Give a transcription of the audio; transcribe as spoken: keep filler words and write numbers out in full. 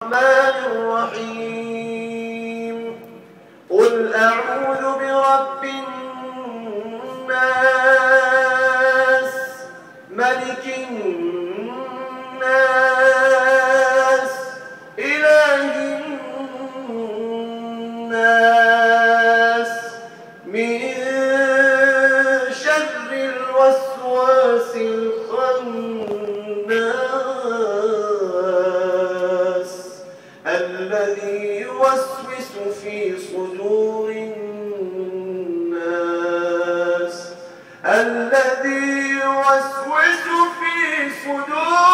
الرحمن الرحيم قل أعوذ برب الناس ملك الناس إله الناس من شر الوسواس الخناس الذي يوسوس في صدور الناس الذي يوسوس في صدور